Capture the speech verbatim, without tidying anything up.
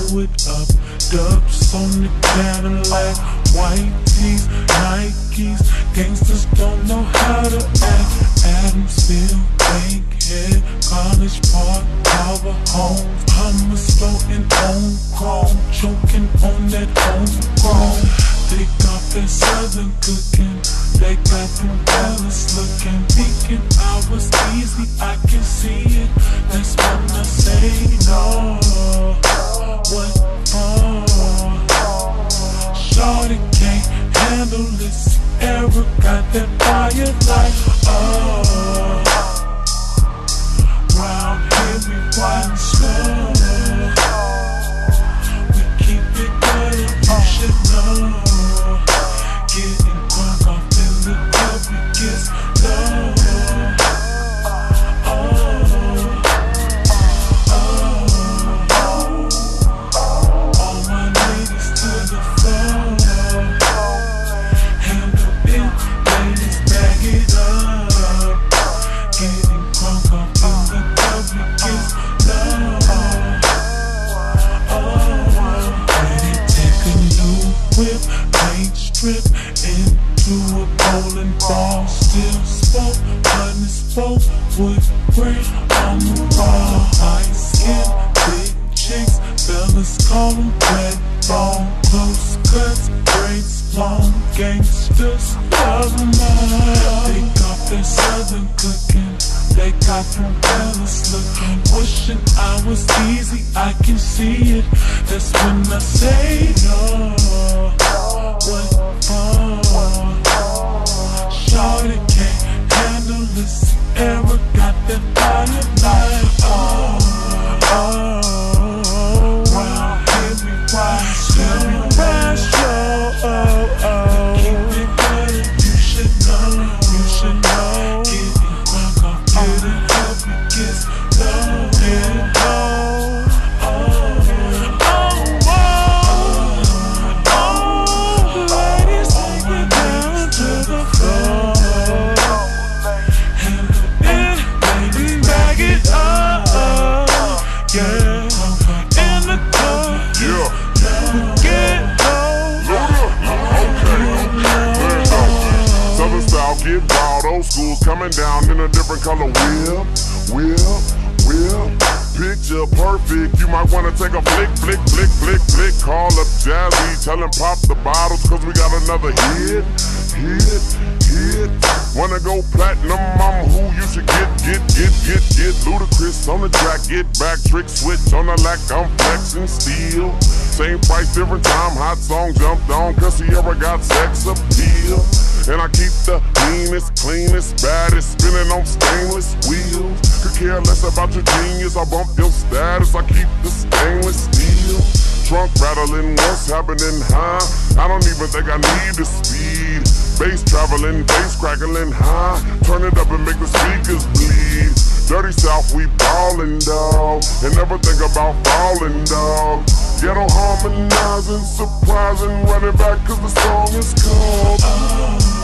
blow it up. Dubs on the Cadillac, white tees, Nikes. Gangsters don't know how to act. Adamsville, Bankhead, College Park, Power Home. Hummus floating on chrome, choking on that homegrown. They got that southern cooking, they got them fellas looking. Thinking I was easy, I can see it. That's when I say no. What for? Shorty can't handle this era, got that fire like oh. Round here we riding slow. We keep it good, you should know. Getting drunk off in the club, we get low. Oh, oh, all my ladies to the floor. Handle it, ladies, bag it up. Getting drunk off in the club, we get low. Oh, ready to take a new whip, paint strip into a bowling ball. Still spoke, but it's spoke wood grain on the raw. High skin, big chicks, fellas call them red bone. Close cuts, braids, long gangsters, love them all. They got their southern cooking, they got them fellas looking. Wishing I was easy, I can see it. That's when I say no. What for? Shorty can't handle this era, got that fire like oh, oh. Round here we ride slow, we ride slow, oh, oh. Keep it good, you should know, you should know. Getting drunk off, getting up, we get low, get low. Oh, oh, oh, oh. Ladies, take it down to the floor. Yeah, in the club, yeah, we get low. Okay, Southern style, get wild, old school's coming down in a different color. Whip, whip, whip, picture perfect. You might wanna take a flick, flick, flick, flick, flick. Call up Jazzy, tell him pop the bottles, cause we got another hit, hit, hit. Wanna go platinum, I'm who you should get, get, get, get, get. Ludacris on the track, get back, trick switch on the lack, I'm flexing steel. Same price, different time, hot song jumped on, cause Sierra got sex appeal. And I keep the meanest, cleanest, baddest, spinning on stainless wheels. Could care less about your genius, I bump your status, I keep the stainless steel. Trunk rattling, what's happening, huh? I don't even think I need the speed. Bass traveling, bass crackling, huh? Turn it up and make the speakers bleed. Dirty South, we ballin', dawg, and never think about falling, dawg. Ghetto harmonizing, surprising, running back cause the song is called Oh.